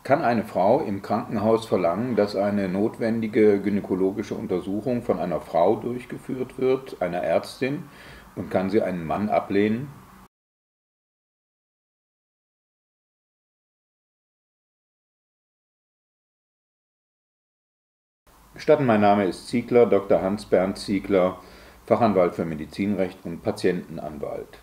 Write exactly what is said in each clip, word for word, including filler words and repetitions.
Kann eine Frau im Krankenhaus verlangen, dass eine notwendige gynäkologische Untersuchung von einer Frau durchgeführt wird, einer Ärztin, und kann sie einen Mann ablehnen? Gestatten, mein Name ist Ziegler, Doktor Hans-Bernd Ziegler, Fachanwalt für Medizinrecht und Patientenanwalt.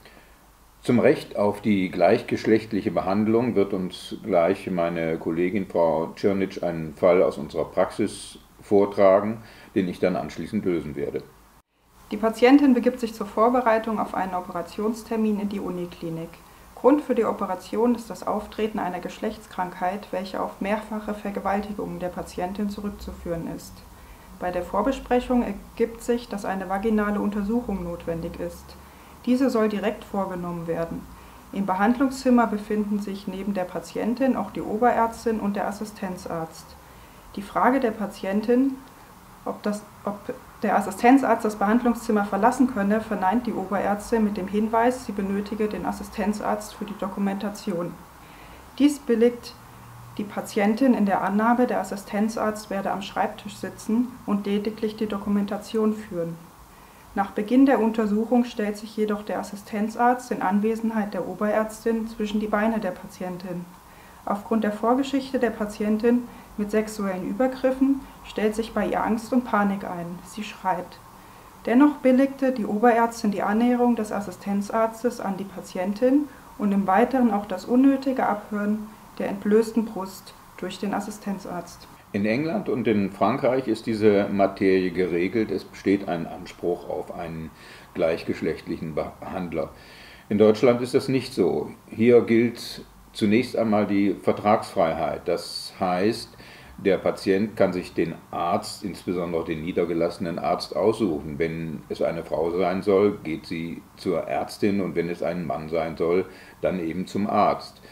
Zum Recht auf die gleichgeschlechtliche Behandlung wird uns gleich meine Kollegin Frau Czernitsch einen Fall aus unserer Praxis vortragen, den ich dann anschließend lösen werde. Die Patientin begibt sich zur Vorbereitung auf einen Operationstermin in die Uniklinik. Grund für die Operation ist das Auftreten einer Geschlechtskrankheit, welche auf mehrfache Vergewaltigungen der Patientin zurückzuführen ist. Bei der Vorbesprechung ergibt sich, dass eine vaginale Untersuchung notwendig ist. Diese soll direkt vorgenommen werden. Im Behandlungszimmer befinden sich neben der Patientin auch die Oberärztin und der Assistenzarzt. Die Frage der Patientin, ob, das, ob der Assistenzarzt das Behandlungszimmer verlassen könne, verneint die Oberärztin mit dem Hinweis, sie benötige den Assistenzarzt für die Dokumentation. Dies billigt die Patientin in der Annahme, der Assistenzarzt werde am Schreibtisch sitzen und lediglich die Dokumentation führen. Nach Beginn der Untersuchung stellt sich jedoch der Assistenzarzt in Anwesenheit der Oberärztin zwischen die Beine der Patientin. Aufgrund der Vorgeschichte der Patientin mit sexuellen Übergriffen stellt sich bei ihr Angst und Panik ein. Sie schreit. Dennoch billigte die Oberärztin die Annäherung des Assistenzarztes an die Patientin und im Weiteren auch das unnötige Abhören der entblößten Brust durch den Assistenzarzt. In England und in Frankreich ist diese Materie geregelt. Es besteht ein Anspruch auf einen gleichgeschlechtlichen Behandler. In Deutschland ist das nicht so. Hier gilt zunächst einmal die Vertragsfreiheit. Das heißt, der Patient kann sich den Arzt, insbesondere den niedergelassenen Arzt, aussuchen. Wenn es eine Frau sein soll, geht sie zur Ärztin, und wenn es ein Mann sein soll, dann eben zum Arzt.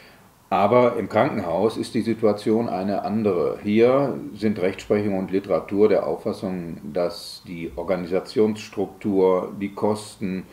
Aber im Krankenhaus ist die Situation eine andere. Hier sind Rechtsprechung und Literatur der Auffassung, dass die Organisationsstruktur, die Kosten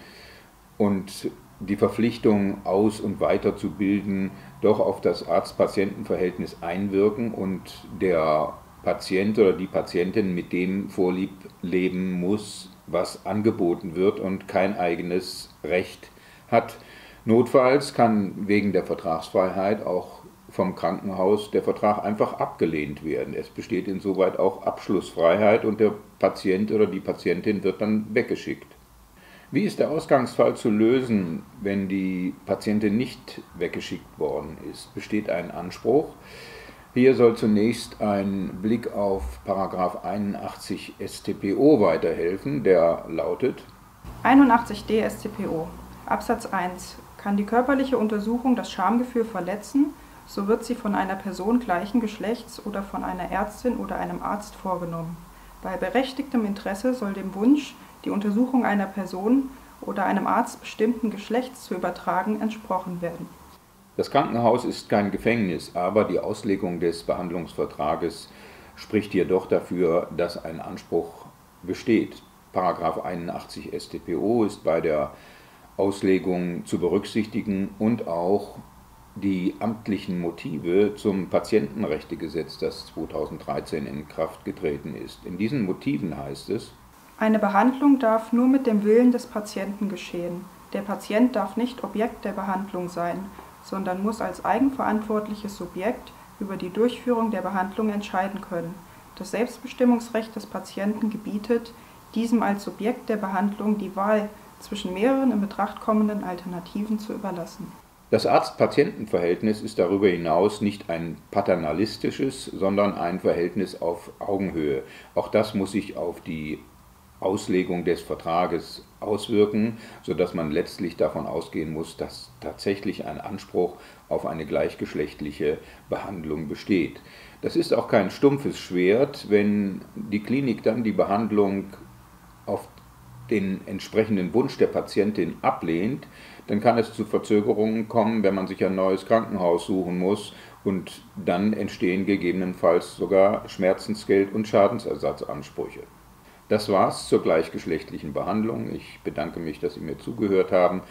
und die Verpflichtung, aus- und weiterzubilden, doch auf das Arzt-Patienten-Verhältnis einwirken und der Patient oder die Patientin mit dem Vorlieb leben muss, was angeboten wird, und kein eigenes Recht hat. Notfalls kann wegen der Vertragsfreiheit auch vom Krankenhaus der Vertrag einfach abgelehnt werden. Es besteht insoweit auch Abschlussfreiheit und der Patient oder die Patientin wird dann weggeschickt. Wie ist der Ausgangsfall zu lösen, wenn die Patientin nicht weggeschickt worden ist? Besteht ein Anspruch? Hier soll zunächst ein Blick auf Paragraph einundachtzig S t p O weiterhelfen, der lautet: einundachtzig d S t p O Absatz eins. Kann die körperliche Untersuchung das Schamgefühl verletzen, so wird sie von einer Person gleichen Geschlechts oder von einer Ärztin oder einem Arzt vorgenommen. Bei berechtigtem Interesse soll dem Wunsch, die Untersuchung einer Person oder einem Arzt bestimmten Geschlechts zu übertragen, entsprochen werden. Das Krankenhaus ist kein Gefängnis, aber die Auslegung des Behandlungsvertrages spricht jedoch dafür, dass ein Anspruch besteht. Paragraph einundachtzig S t p O ist bei der Auslegung zu berücksichtigen und auch die amtlichen Motive zum Patientenrechtegesetz, das zweitausenddreizehn in Kraft getreten ist. In diesen Motiven heißt es: Eine Behandlung darf nur mit dem Willen des Patienten geschehen. Der Patient darf nicht Objekt der Behandlung sein, sondern muss als eigenverantwortliches Subjekt über die Durchführung der Behandlung entscheiden können. Das Selbstbestimmungsrecht des Patienten gebietet, diesem als Subjekt der Behandlung die Wahl zwischen mehreren in Betracht kommenden Alternativen zu überlassen. Das Arzt-Patienten-Verhältnis ist darüber hinaus nicht ein paternalistisches, sondern ein Verhältnis auf Augenhöhe. Auch das muss sich auf die Auslegung des Vertrages auswirken, sodass man letztlich davon ausgehen muss, dass tatsächlich ein Anspruch auf eine gleichgeschlechtliche Behandlung besteht. Das ist auch kein stumpfes Schwert. Wenn die Klinik dann die Behandlung auf den entsprechenden Wunsch der Patientin ablehnt, dann kann es zu Verzögerungen kommen, wenn man sich ein neues Krankenhaus suchen muss, und dann entstehen gegebenenfalls sogar Schmerzensgeld- und Schadensersatzansprüche. Das war's zur gleichgeschlechtlichen Behandlung. Ich bedanke mich, dass Sie mir zugehört haben.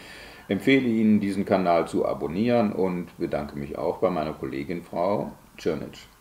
Empfehle Ihnen, diesen Kanal zu abonnieren und bedanke mich auch bei meiner Kollegin Frau Czernitsch.